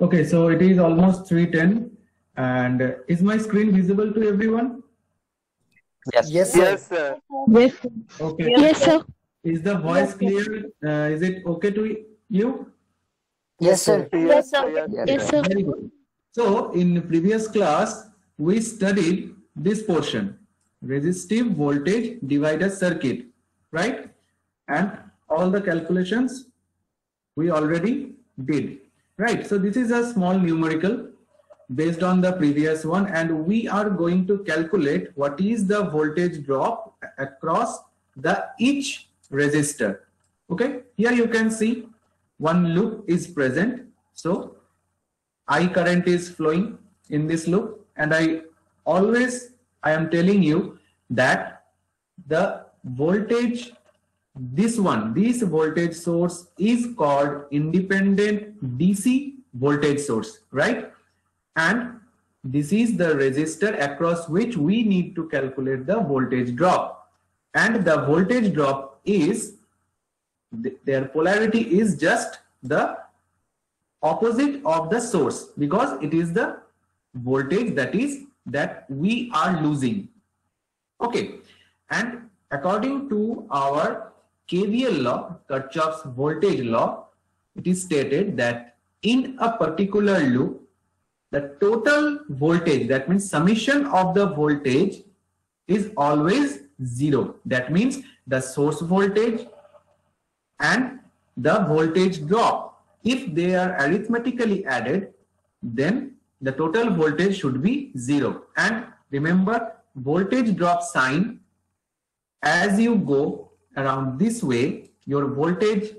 Okay, so it is almost 3:10, and is my screen visible to everyone? Yes. Yes, sir. Yes, sir. Yes. Okay. Yes, sir. Is the voice clear? Is it okay to you? Yes, sir. Yes, sir. yes. Yes, sir. Very good. So in previous class, we studied this portion, resistive voltage divider circuit, right? And all the calculations we already did, right? So this is a small numerical based on the previous one, and we are going to calculate what is the voltage drop across the each resistor. Okay, here you can see one loop is present. So I current is flowing in this loop, and I am telling you that the voltage, this voltage source is called independent DC voltage source, right? And this is the resistor across which we need to calculate the voltage drop, and the voltage drop is, their polarity is just the opposite of the source, because it is the voltage that we are losing. Okay, and according to our KVL law, Kirchhoff's voltage law, it is stated that in a particular loop, the total voltage, that means summation of the voltage, is always zero. That means the source voltage and the voltage drop, if they are arithmetically added, then the total voltage should be zero. And remember, voltage drop sign, as you go around this way, your voltage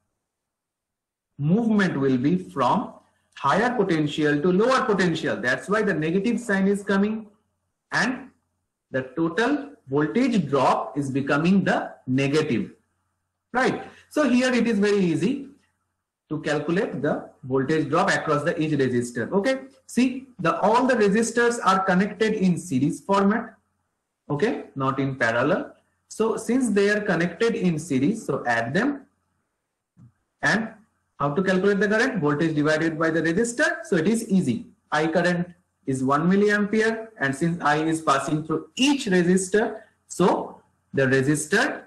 movement will be from higher potential to lower potential. That's why the negative sign is coming, and the total voltage drop is becoming the negative, right? So here it is very easy to calculate the voltage drop across the each resistor. Okay, see, all the resistors are connected in series format, okay, not in parallel. So since they are connected in series, so add them. And how to calculate the current? Voltage divided by the resistor. So it is easy. I current is 1 milliampere, and since I is passing through each resistor, so the resistor,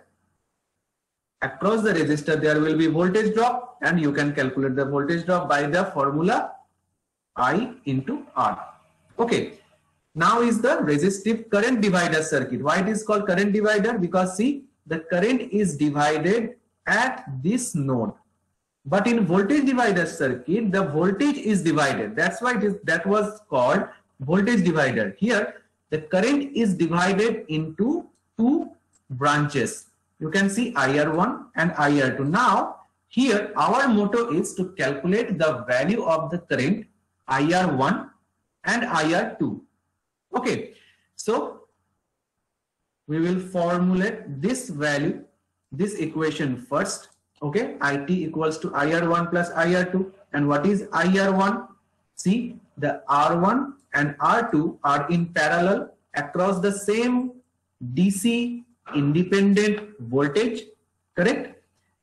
across the resistor there will be voltage drop, and you can calculate the voltage drop by the formula I into R. Okay, now is the resistive current divider circuit. Why it is called current divider? Because see, the current is divided at this node. But in voltage divider circuit, the voltage is divided. That's why that was called voltage divider. Here, the current is divided into two branches. You can see IR1 and IR2. Now, here our motto is to calculate the value of the current IR1 and IR2. Okay, so we will formulate this value, this equation first. Okay, IT equals to IR1 plus IR2. And what is IR1? See, the R1 and R2 are in parallel across the same DC independent voltage, correct?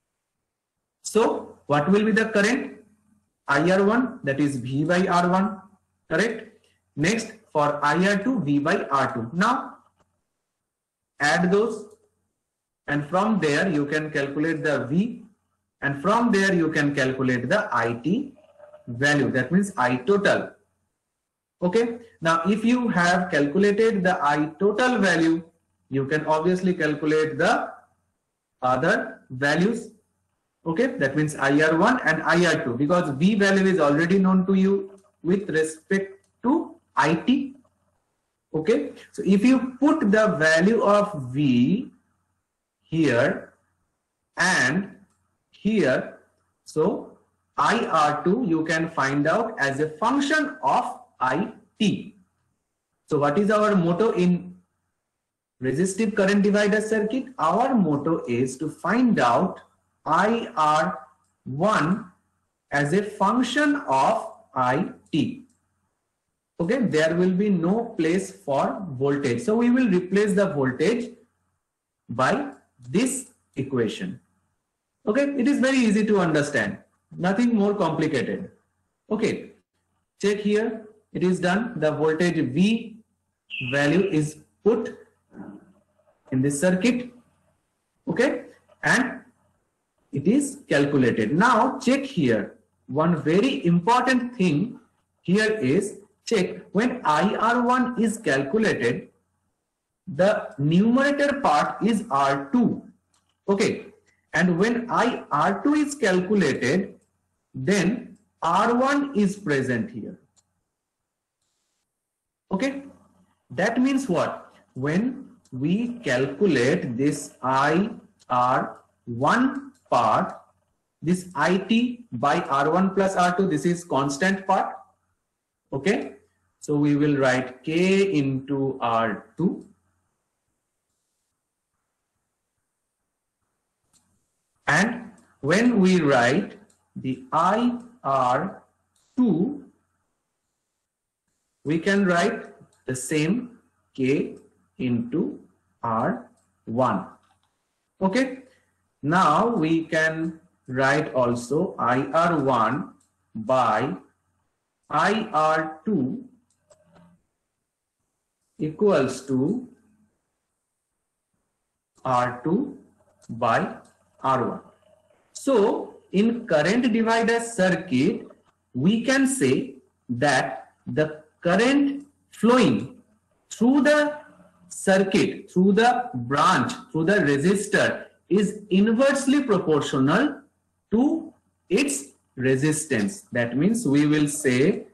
So what will be the current? IR1, that is V by R1, correct? Next, for IR2, V by R2. Now add those, and from there you can calculate the V, and from there you can calculate the IT value, that means I total. Okay, now if you have calculated the I total value, you can obviously calculate the other values. Okay, that means IR1 and IR2, because V value is already known to you with respect to IT. Okay, so if you put the value of V here and here, so IR2 you can find out as a function of IT. So what is our motto in resistive current divider circuit? Our motto is to find out IR1 as a function of IT. Okay, there will be no place for voltage. So we will replace the voltage by this equation. Okay, it is very easy to understand, nothing more complicated. Okay, Check here, it is done. The voltage V value is put in this circuit, okay, and it is calculated. Now check here, one very important thing here is, check when IR1 is calculated, the numerator part is R2, okay, and when IR2 is calculated, then R1 is present here, okay. That means what? When we calculate this IR1 part, this IT by R1 plus R2, this is constant part, okay. So we will write K into R2 and when we write the IR2, we can write the same K into R1, okay. Now we can write also IR1 by IR2 equals to R2 by R1. So in current divider circuit, we can say that the current flowing through the circuit, through the branch, through the resistor is inversely proportional to its resistance. That means we will say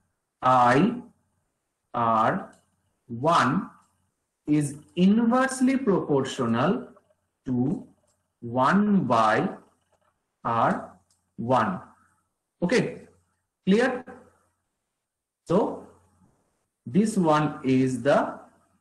IR1 is inversely proportional to 1 by R1. Okay, clear? So this one is the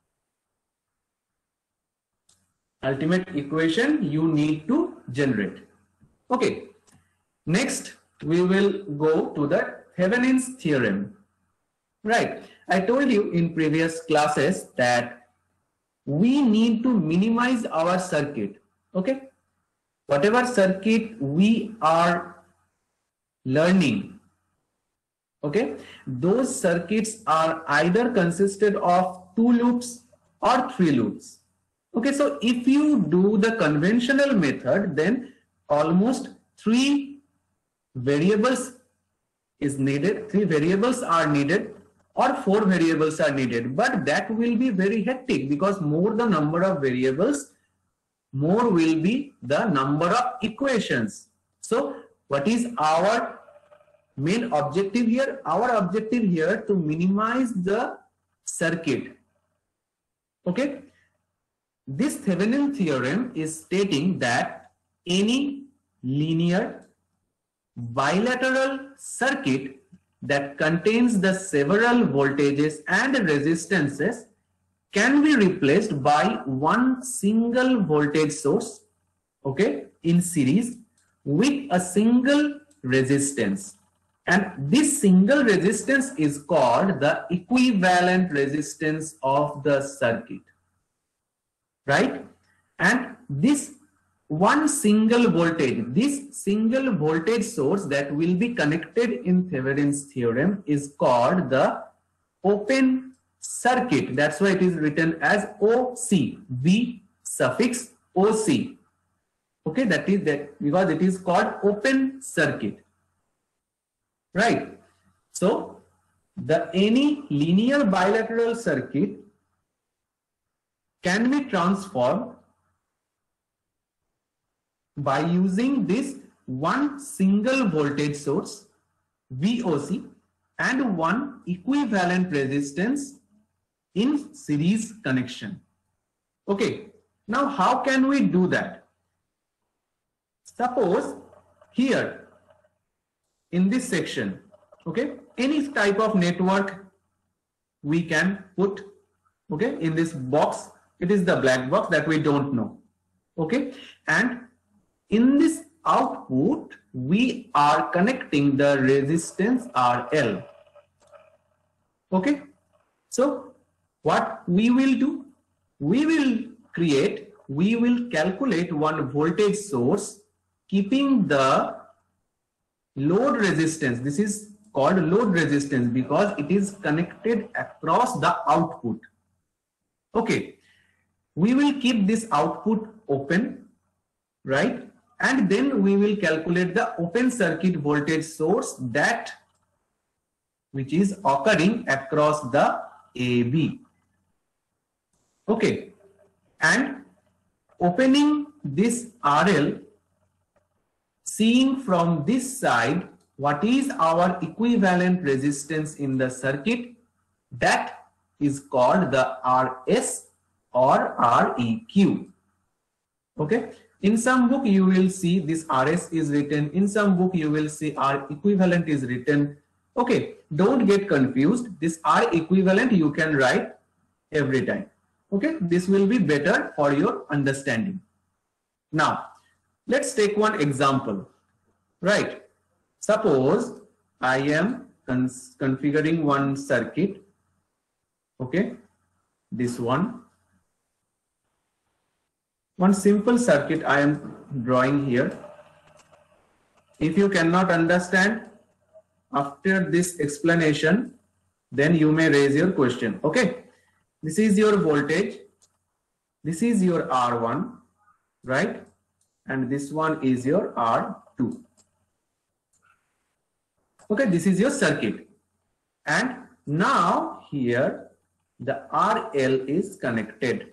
ultimate equation you need to generate. Okay, next we will go to the Thevenin's theorem. Right, I told you in previous classes that we need to minimize our circuit. Okay, whatever circuit we are learning, okay, those circuits are either consisted of 2 loops or 3 loops. Okay, so if you do the conventional method, then almost 3 variables is needed, 3 variables are needed or 4 variables are needed, but that will be very hectic because more the number of variables, more will be the number of equations. So what is our main objective here? Our objective here to minimize the circuit. Okay, this Thevenin theorem is stating that any linear bilateral circuit that contains the several voltages and resistances can be replaced by one single voltage source, okay, in series with a single resistance, and this single resistance is called the equivalent resistance of the circuit, right? And this one single voltage, this single voltage source that will be connected in Thevenin's theorem is called the open circuit. That's why it is written as OC, V suffix OC. Okay, that is that because it is called open circuit, right? So the any linear bilateral circuit can be transformed by using this one single voltage source VOC and one equivalent resistance in series connection. Okay, now how can we do that? Suppose here in this section, okay, any type of network we can put, okay, in this box. It is the black box that we don't know, okay, and in this output we are connecting the resistance RL. Okay, so what we will do, we will calculate one voltage source keeping the load resistance, this is called load resistance because it is connected across the output. Okay, we will keep this output open, right? And then we will calculate the open circuit voltage source that which is occurring across the AB. Okay, and opening this RL, seeing from this side what is our equivalent resistance in the circuit, that is called the RS or REQ. Okay, in some book you will see this RS is written, in some book you will see R equivalent is written. Okay, don't get confused. This R equivalent you can write every time. Okay, this will be better for your understanding. Now, let's take one example, right? Suppose I am configuring one circuit, okay, this one simple circuit I am drawing here. If you cannot understand after this explanation, then you may raise your question. Okay, this is your voltage, this is your R1, right? And this one is your R2. Okay, this is your circuit. And now here the RL is connected.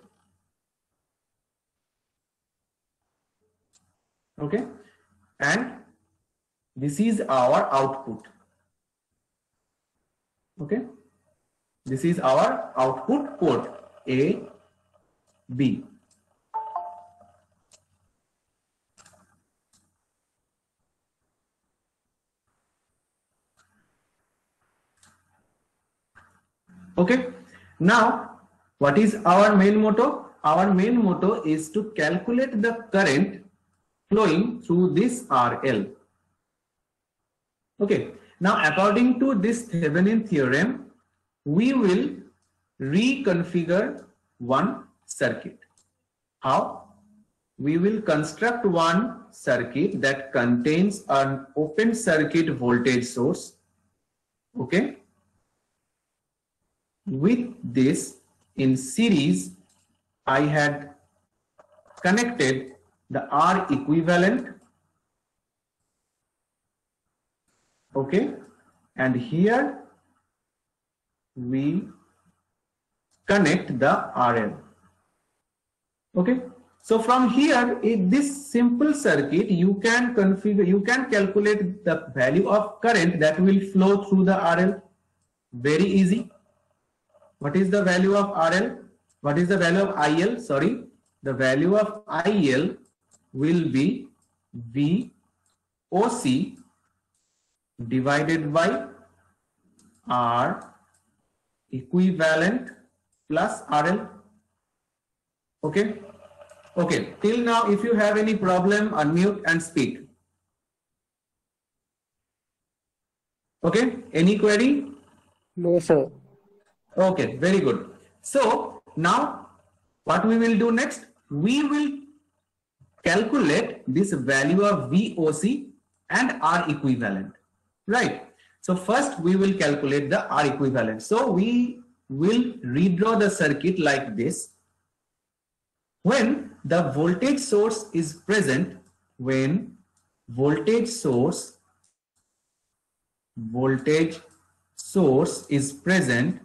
Okay, and this is our output. Okay, this is our output port A, B. Okay, now what is our main motto? Our main motto is to calculate the current flowing through this RL. Okay, now according to this Thevenin theorem, we will reconfigure one circuit. How? We will construct one circuit that contains an open circuit voltage source. Okay, with this in series, I had connected the R equivalent. Okay, and here we connect the RL. Okay, so from here in this simple circuit you can configure, you can calculate the value of current that will flow through the RL. Very easy. What is the value of RL? What is the value of IL? Sorry, the value of IL will be VOC divided by R equivalent plus RL. Okay. Okay. Till now, if you have any problem, unmute and speak. Okay. Any query? No, sir. Okay. Very good. So now what we will do next? We will calculate this value of VOC and R equivalent. Right. So first we will calculate the R equivalent. So we will redraw the circuit like this. When the voltage source is present, when voltage source is present,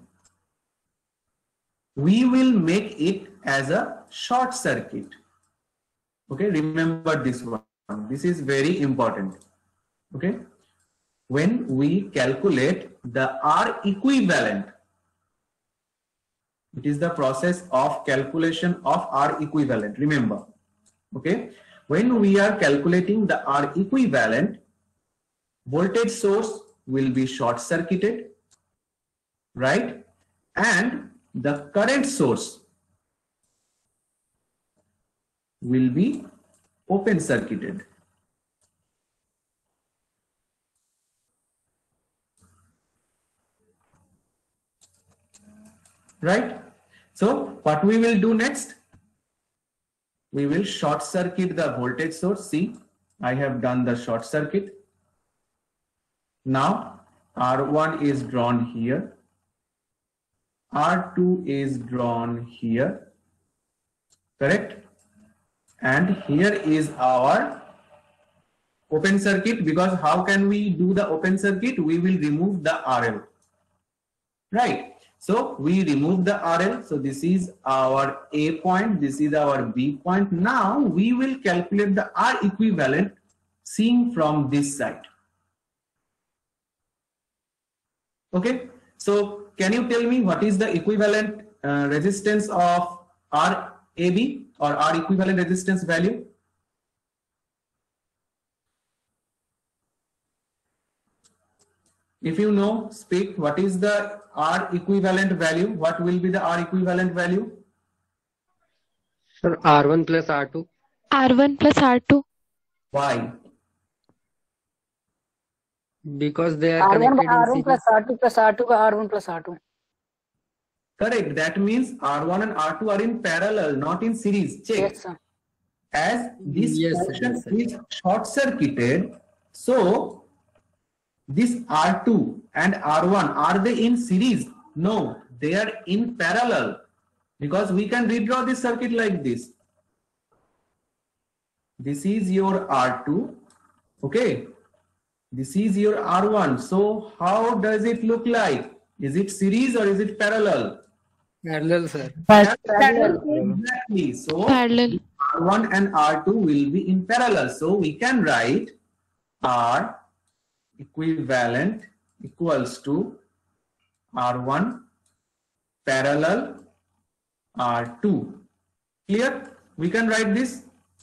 we will make it as a short circuit. Okay, remember this one. This is very important. Okay, when we calculate the R equivalent, it is the process of calculation of R equivalent. Remember, okay, when we are calculating the R equivalent, voltage source will be short circuited, right? And the current source will be open circuited. Right? So what we will do next? We will short circuit the voltage source. See, I have done the short circuit. Now R1 is drawn here, R2 is drawn here, correct? And here is our open circuit, because how can we do the open circuit? We will remove the RL, right? So we remove the RL. So this is our A point, this is our B point. Now we will calculate the R equivalent seeing from this side. Okay, so can you tell me what is the equivalent resistance of RAB or R equivalent resistance value? If you know, speak. What is the R equivalent value? What will be the R equivalent value? Sir, R1 plus R2. R1 plus R2. Why? Because they are R1 connected by in R1 series. plus R2 plus R2 by R1 plus R2. Correct. That means R1 and R2 are in parallel, not in series. Check. Yes, sir. As this Yes, sir. portion Yes, sir. is short circuited, so this R2 and R1, are they in series? No, they are in parallel, because we can redraw this circuit like this. This is your R2, okay? This is your R1. So how does it look like? Is it series or is it parallel? Parallel, sir. Parallel. Exactly. So Parallel. R1 and R2 will be in parallel. So we can write R equivalent equals to R1 parallel R2. Clear? We can write this.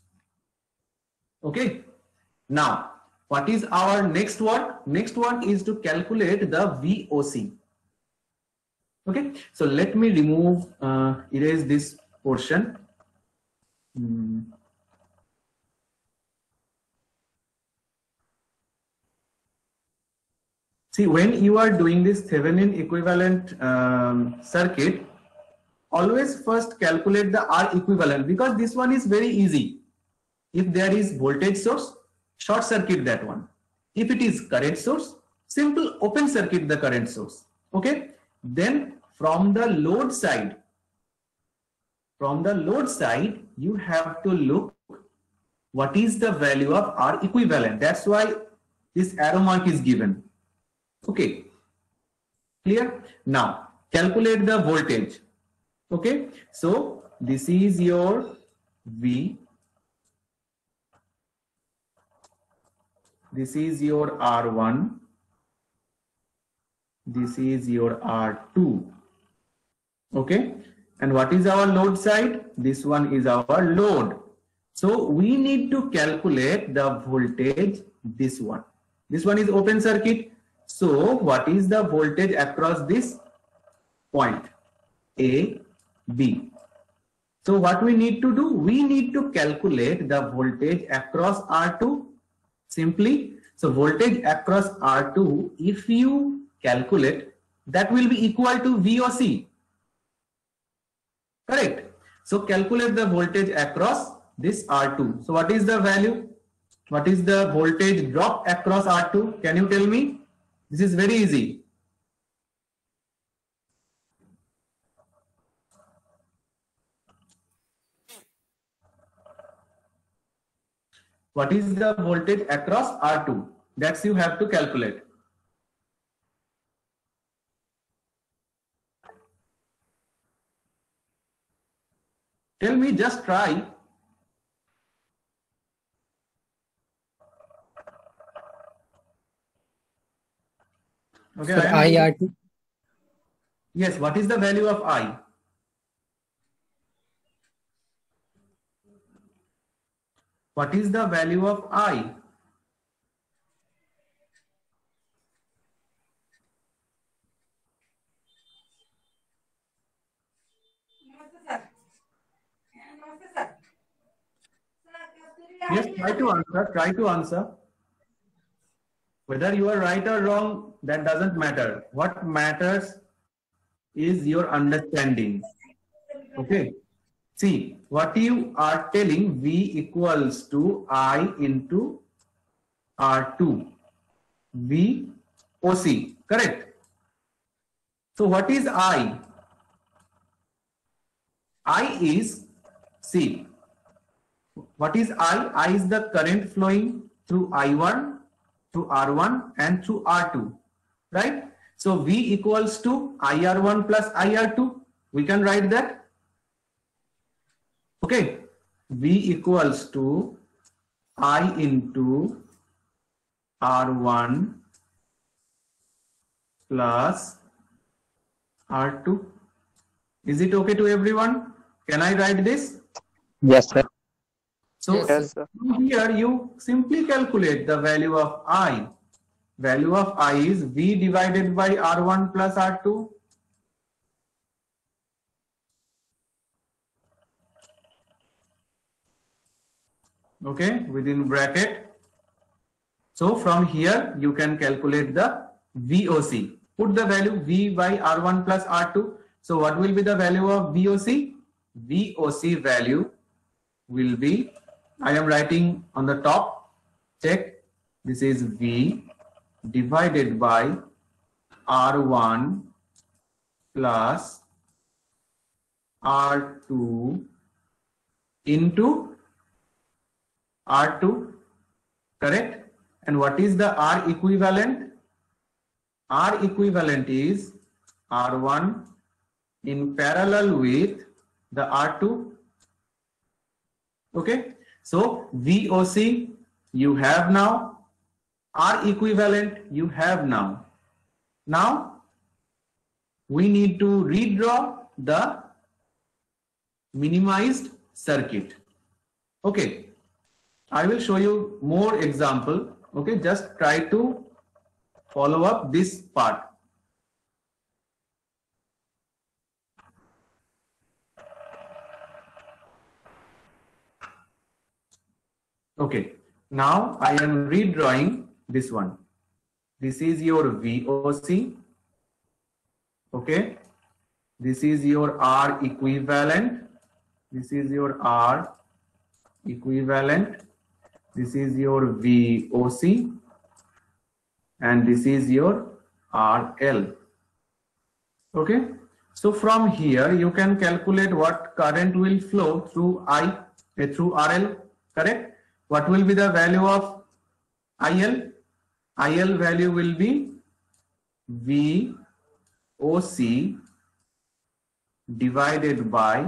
Okay. Now, what is our next work? Next work is to calculate the VOC. Okay. So let me remove, erase this portion. See, when you are doing this Thevenin equivalent circuit, always first calculate the R equivalent, because this one is very easy. If there is voltage source, short circuit that one. If it is current source, simple open circuit the current source. Okay. Then from the load side, you have to look what is the value of R equivalent. That's why this arrow mark is given. Okay, clear? Now calculate the voltage. Okay, so this is your V, this is your R1, this is your R2. Okay, and what is our load side? This one is our load. So we need to calculate the voltage, this one. This one is open circuit. So what is the voltage across this point? A, B. So what we need to do? We need to calculate the voltage across R2 simply. So voltage across R2, if you calculate, that will be equal to VOC. Correct. So calculate the voltage across this R2. So what is the value? What is the voltage drop across R2? Can you tell me? This is very easy. What is the voltage across R2? That's you have to calculate. Tell me, just try. Okay. Sir, IR2. Yes, what is the value of I? What is the value of I? Yes, try to answer. Try to answer. Whether you are right or wrong, that doesn't matter. What matters is your understanding. Okay. See, what you are telling, V equals to I into R2. V OC. correct? So what is I? I is, see, what is I? I is the current flowing through I1, through R1 and through R2, right? So V equals to IR1 plus IR2. We can write that. Okay. V equals to I into R1 plus R2. Is it okay to everyone? Can I write this? Yes, sir. So Yes, sir. from here you simply calculate the value of I. Value of I is V divided by R1 plus R2. Okay, within bracket. So from here you can calculate the VOC. Put the value V by R1 plus R2. So what will be the value of VOC? VOC value will be, I am writing on the top, check, this is V divided by R1 plus R2 into R2, correct? And what is the R equivalent? R equivalent is R1 in parallel with the R2. Okay, so VOC you have now, R equivalent you have now. Now we need to redraw the minimized circuit. Okay, I will show you more example. Okay, just try to follow up this part. Okay, now I am redrawing this one. This is your VOC. Okay, this is your R equivalent. This is your R equivalent. This is your VOC. And this is your RL. Okay, so from here you can calculate what current will flow through through RL, correct? What will be the value of IL? IL value will be VOC divided by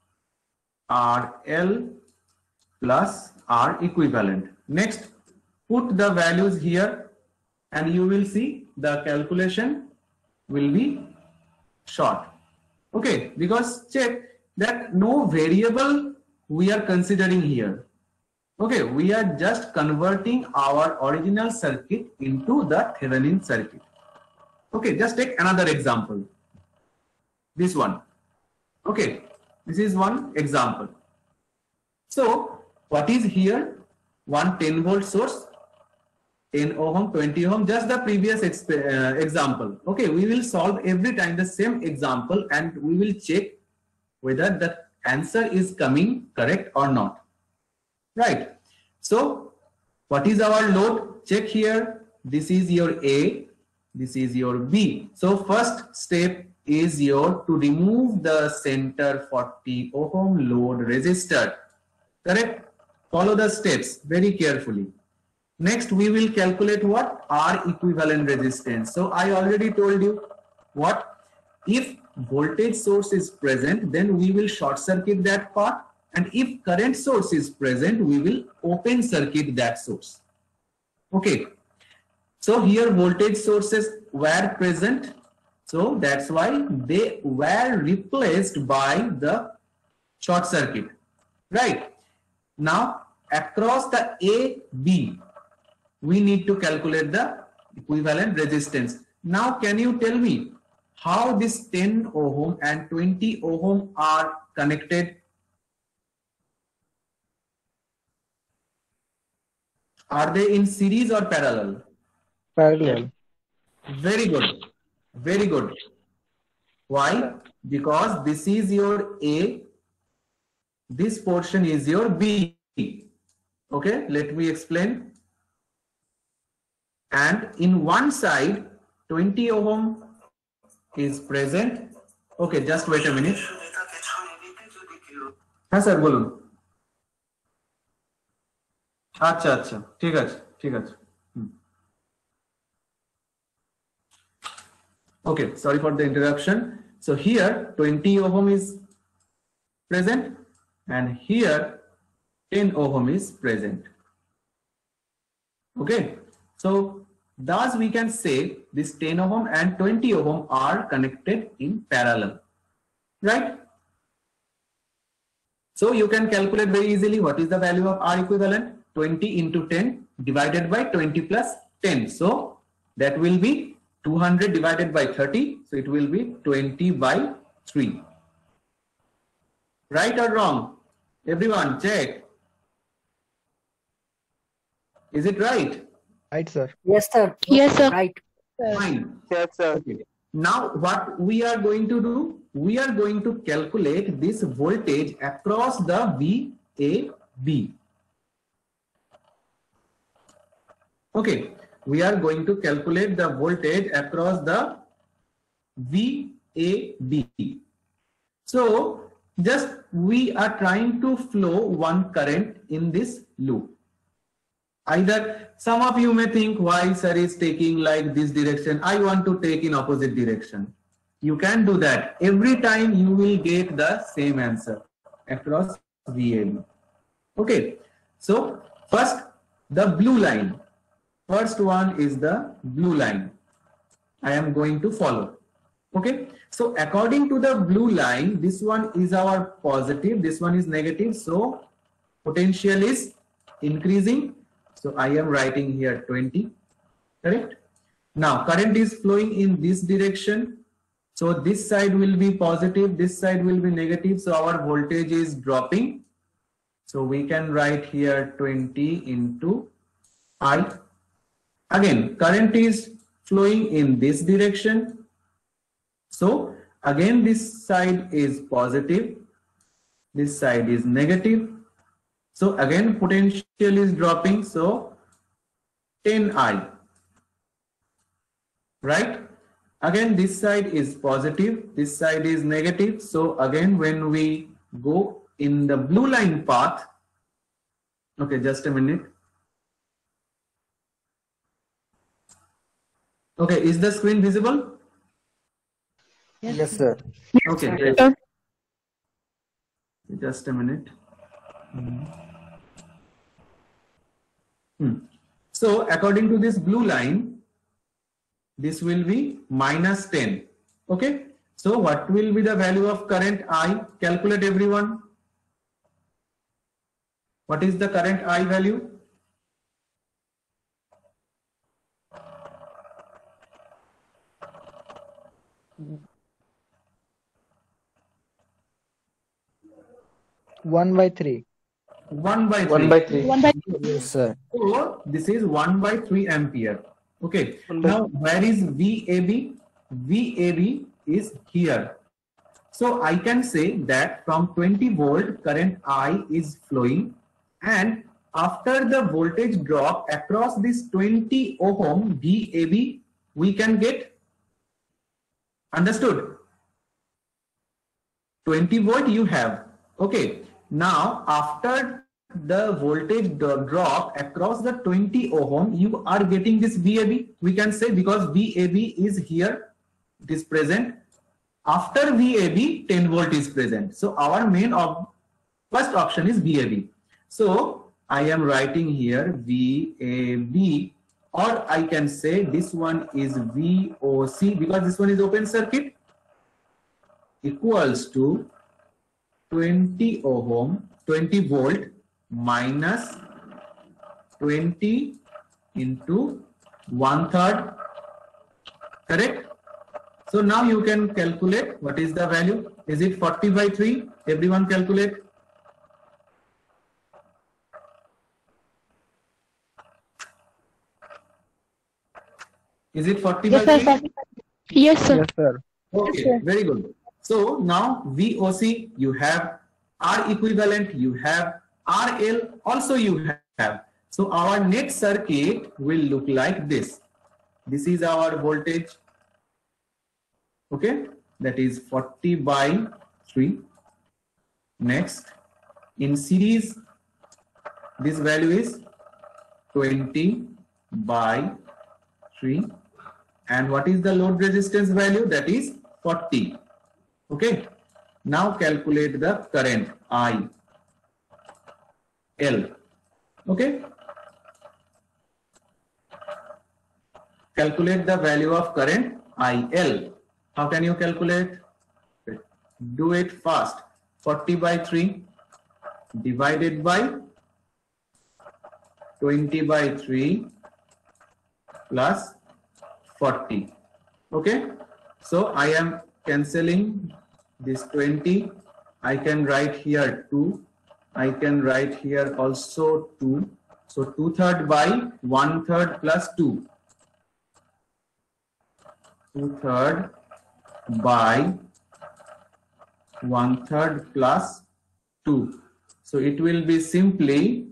RL plus R equivalent. Next, put the values here and you will see the calculation will be short. Okay, because check that no variable we are considering here. Okay, we are just converting our original circuit into the Thevenin circuit. Okay, just take another example. This one. Okay, this is one example. So, what is here? One 10 volt source, 10 ohm, 20 ohm, just the previous example. Okay, we will solve every time the same example and we will check whether the answer is coming correct or not. Right. So what is our load? Check here. This is your A. This is your B. So first step is your to remove the center 40 ohm load resistor. Correct? Follow the steps very carefully. Next we will calculate what? R equivalent resistance. So I already told you what? If voltage source is present, then we will short circuit that part. And if current source is present, we will open circuit that source. Okay. So here voltage sources were present. So that's why they were replaced by the short circuit. Right. Now across the A, B, we need to calculate the equivalent resistance. Now can you tell me how this 10 ohm and 20 ohm are connected? Are they in series or parallel? parallel. Very good. Very good. Why? Because this is your A. This portion is your B. Okay, let me explain. And in one side, 20 ohm is present. Okay, just wait a minute. हाँ sir बोलून. अच्छा अच्छा ठीक আছে ঠিক আছে. Okay, sorry for the interruption. So here 20 ohm is present and here 10 ohm is present. Okay, so thus we can say this 10 ohm and 20 ohm are connected in parallel, right? So you can calculate very easily what is the value of R equivalent. 20 into 10 divided by 20 plus 10. So that will be 200 divided by 30. So it will be 20 by 3. Right or wrong? Everyone check. Is it right? Right, sir. Yes, sir. Yes, sir. Right. Fine. Yes, sir. Okay. Now what we are going to do? We are going to calculate this voltage across the VAB. Okay. We are going to calculate the voltage across the VAB. So just we are trying to flow one current in this loop. Either some of you may think why sir is taking like this direction, I want to take in opposite direction. You can do that. Every time you will get the same answer across VAB. Okay, so first the blue line. First one is the blue line. I am going to follow. Okay, so according to the blue line, this one is our positive, this one is negative. So potential is increasing. So I am writing here 20, correct? Now current is flowing in this direction. So this side will be positive, this side will be negative. So our voltage is dropping. So we can write here 20 into I. Again, current is flowing in this direction. So again, this side is positive, this side is negative. So again, potential is dropping. So 10I, right? Again, this side is positive, this side is negative. So again, when we go in the blue line path, okay, just a minute. Okay, is the screen visible? Yes, sir. Okay, Yes, great. sir. Just a minute. So according to this blue line, this will be minus 10. Okay, so what will be the value of current I? Calculate, everyone. What is the current I value? One by three. 1 by 3. 1 by 3. 1 by Yes, sir. So this is 1 by 3 ampere. Okay. 1 by Now where is VAB? VAB is here. So I can say that from 20 volt current I is flowing, and after the voltage drop across this 20 ohm VAB, we can get, understood? 20 volt you have. Okay. Now after the voltage drop across the 20 ohm, you are getting this VAB. We can say because VAB is here, it is present. After VAB, 10 volt is present. So our main first option is VAB. So I am writing here VAB, or I can say this one is VOC because this one is open circuit, equals to 20 ohm, 20 volt minus 20 into 1/3, correct? So now you can calculate what is the value. Is it 40 by 3? Everyone calculate. Is it 40 Yes, by sir. 3? Yes, sir. Yes, sir. Okay, sir. very good. So now VOC, you have R equivalent, you have RL, also you have. So our net circuit will look like this. This is our voltage. Okay, that is 40 by 3. Next, in series, this value is 20 by 3. And what is the load resistance value? That is 40. Okay. Now calculate the current I L. Okay. Calculate the value of current I L. How can you calculate? Do it fast. 40 by 3 divided by 20 by 3 plus 40. Okay. So I am cancelling this 20. I can write here 2. I can write here also 2. So 2/3 by 1/3 plus 2. 2/3 by 1/3 plus 2. So it will be simply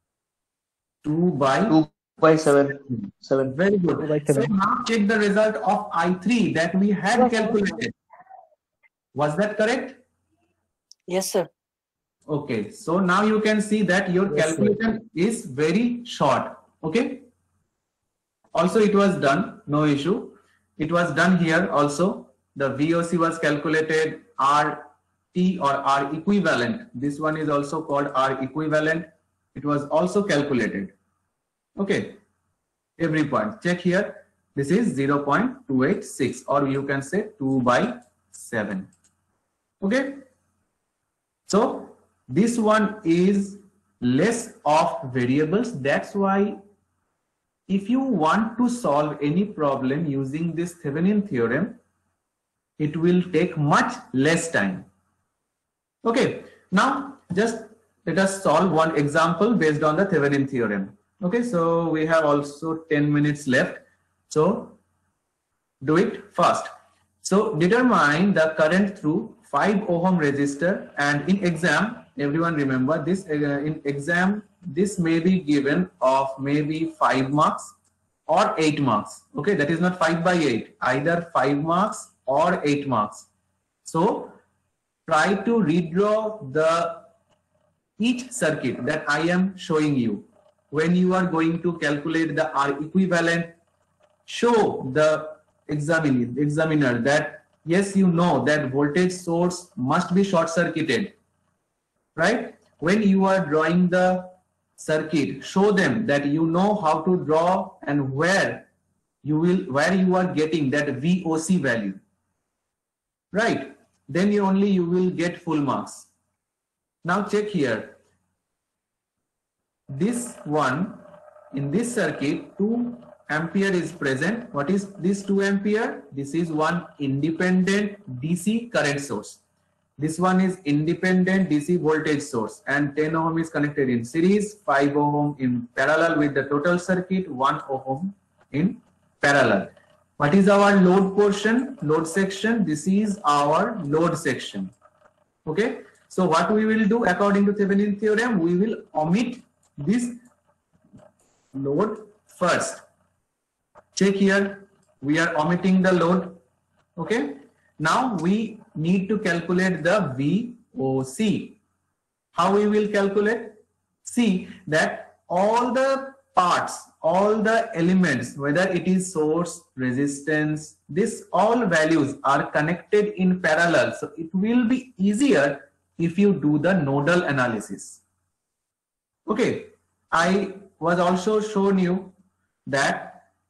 2 by 7. Very good. 2 by So 7. now check the result of I3 that we had calculated. Was that correct? Yes, sir. Okay. So now you can see that your Yes, sir. calculation is very short. Okay. Also it was done. No issue. It was done here also. The VOC was calculated. RT or R equivalent. This one is also called R equivalent. It was also calculated. Okay. Every point. Check here. This is 0.286 or you can say 2 by 7. Okay. So this one is less of variables. That's why if you want to solve any problem using this Thevenin theorem, it will take much less time. Okay. Now just let us solve one example based on the Thevenin theorem. Okay. So we have also 10 minutes left. So do it fast. So determine the current through 5 ohm resistor, and in exam, everyone remember this, in exam, this may be given of maybe 5 marks or 8 marks. Okay, that is not 5 by 8, either 5 marks or 8 marks. So try to redraw the each circuit that I am showing you. When you are going to calculate the R equivalent, show the examiner that yes, you know that voltage source must be short circuited, right? When you are drawing the circuit, show them that you know how to draw and where you are getting that VOC value, right? Then you will get full marks. Now check here. This one, in this circuit, 2 ampere is present. What is this 2 ampere? This is one independent DC current source. This one is independent DC voltage source, and 10 ohm is connected in series, 5 ohm in parallel with the total circuit, 1 ohm in parallel. What is our load portion? Load section. This is our load section. Okay. So what we will do according to Thevenin theorem, we will omit this load first. Check here, we are omitting the load. Okay. Now we need to calculate the VOC. How we will calculate? See that all the parts, all the elements, whether it is source, resistance, this all values are connected in parallel. So it will be easier if you do the nodal analysis. Okay. I also showed you that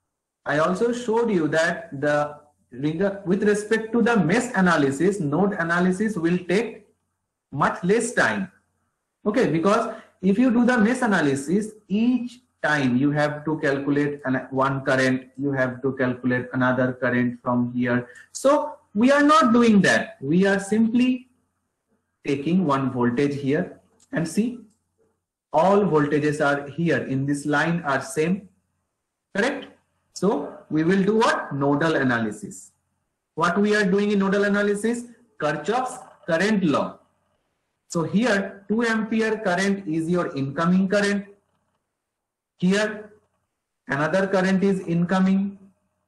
with respect to the mesh analysis, node analysis will take much less time. Okay, because if you do the mesh analysis, each time you have to calculate one current, you have to calculate another current from here. So we are not doing that. We are simply taking one voltage here and see all voltages are here in this line are same. Correct? So we will do what? Nodal analysis. What we are doing in nodal analysis? Kirchhoff's current law. So here 2 ampere current is your incoming current. Here another current is incoming.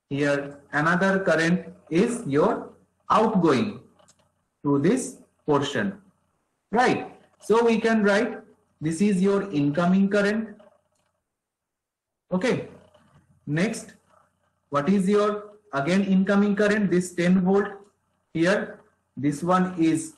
here another current is your outgoing to this portion, right? So we can write this is your incoming current. Okay, next, what is your again incoming current? This 10 volt here, this one is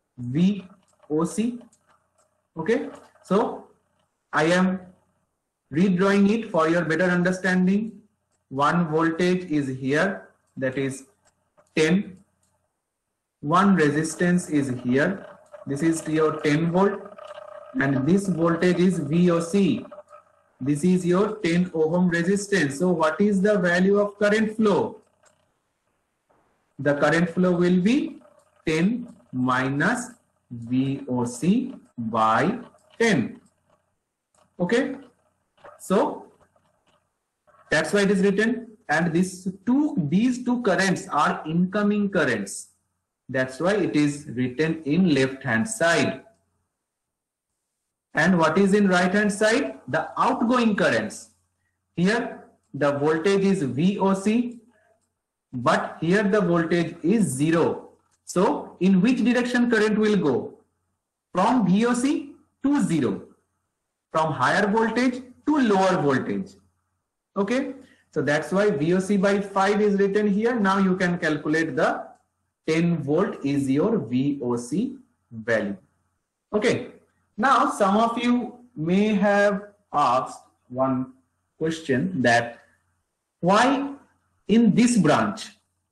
VOC. Okay, so I am redrawing it for your better understanding. One voltage is here, that is 10. One resistance is here, this is your 10 volt, and this voltage is VOC. This is your 10 ohm resistance. So what is the value of current flow? The current flow will be 10 minus VOC by 10. Okay, so that's why it is written, and these two currents are incoming currents. That's why it is written in left hand side. And what is in right hand side? The outgoing currents. Here the voltage is VOC, but here the voltage is 0. So in which direction current will go? From VOC to 0. From higher voltage to lower voltage. Okay, so that's why VOC by 5 is written here. Now you can calculate the 10 volt is your VOC value. Okay, now some of you may have asked one question, that why in this branch,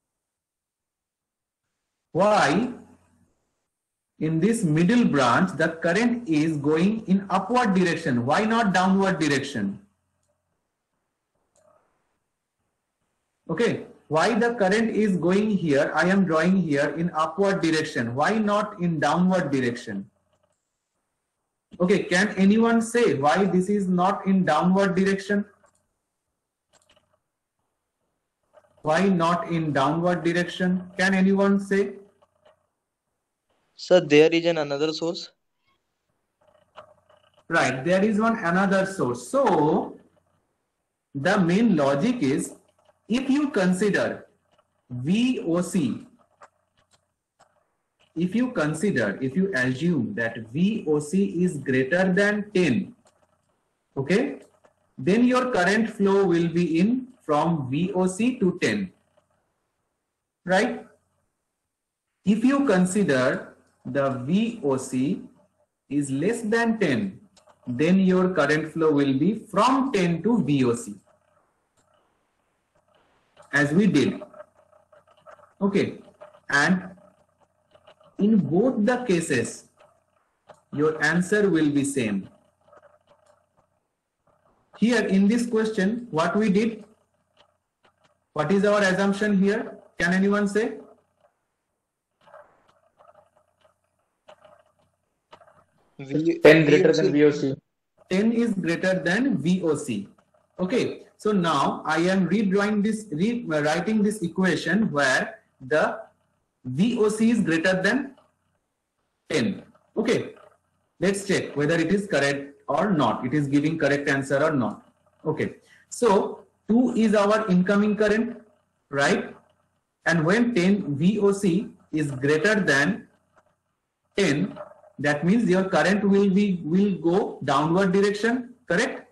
why in this middle branch the current is going in upward direction, why not downward direction? Okay, why the current is going here, I am drawing here in upward direction, why not in downward direction? Okay, can anyone say why this is not in downward direction? Why not in downward direction? Can anyone say? Sir, there is another source. Right, there is one another source. So the main logic is, if you consider VOC, if you assume that VOC is greater than 10, okay, then your current flow will be in from VOC to 10, right? If you consider the VOC is less than 10, then your current flow will be from 10 to VOC, as we did. Okay, and in both the cases, your answer will be same. Here in this question, what we did, what is our assumption here? Can anyone say? V 10 greater than VOC. 10 is greater than VOC. Okay, so now I am redrawing this, writing this equation where the VOC is greater than 10. Okay, let's check whether it is correct or not. It is giving correct answer or not. Okay, so 2 is our incoming current, right? And when 10 VOC is greater than 10, that means your current will go downward direction, correct?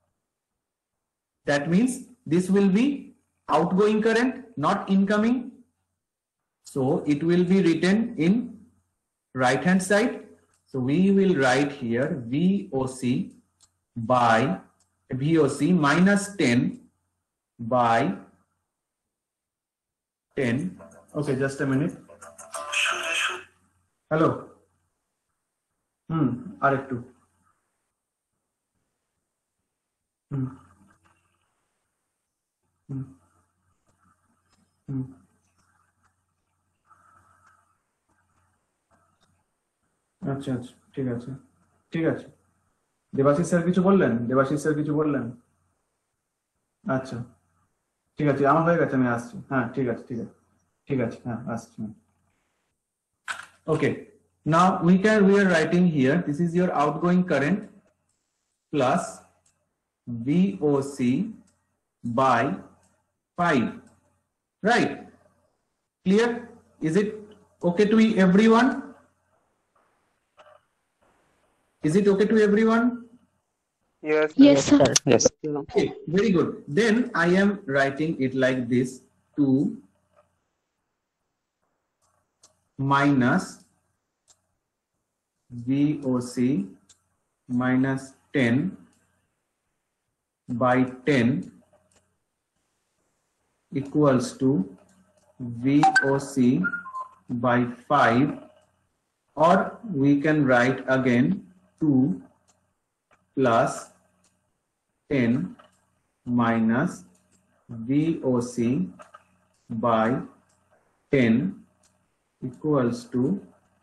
That means this will be outgoing current, not incoming. So it will be written in right hand side. So we will write here VOC minus 10 by 10. Okay, just a minute. Hello. R2. আচ্ছা আচ্ছা ঠিক আছে ঠিক আছে Debashis sir কিছু বললেন আচ্ছা ঠিক আছে আমার হয়ে গেছে আমি আসছি হ্যাঁ ঠিক আছে হ্যাঁ আসছি okay now we are writing here this is your outgoing current plus VOC by 5 Right? Clear? Is it okay to everyone? Is it okay to everyone? Yes. Yes, sir. Yes. Okay, very good. Then I am writing it like this: 2 minus VOC minus 10 by 10 equals to VOC by 5, or we can write again 2 plus 10 minus VOC by 10 equals to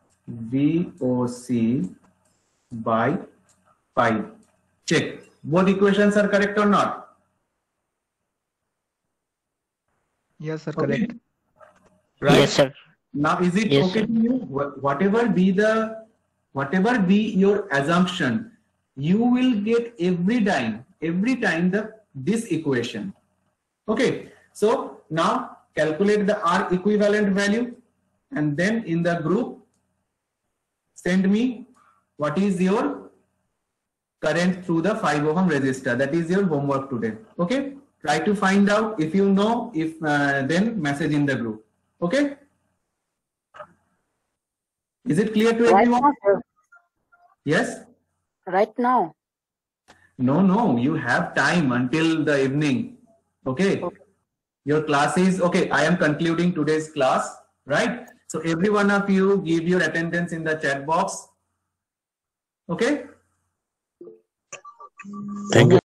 VOC by 5. Check. Both equations are correct or not? Yes, sir. Okay. Correct. Right? Yes, sir. Now, is it Yes, okay sir. to you? Whatever be your assumption, you will get every time this equation. Okay. So now calculate the R equivalent value, and then in the group send me what is your current through the 5 ohm resistor. That is your homework today. Okay. Try to find out. If you know, then message in the group. Okay. Is it clear to Right everyone? now, sir. Yes? Right now. No, you have time until the evening. Okay. Your class is, okay, I am concluding today's class, right? So every one of you give your attendance in the chat box. Okay. Thank you.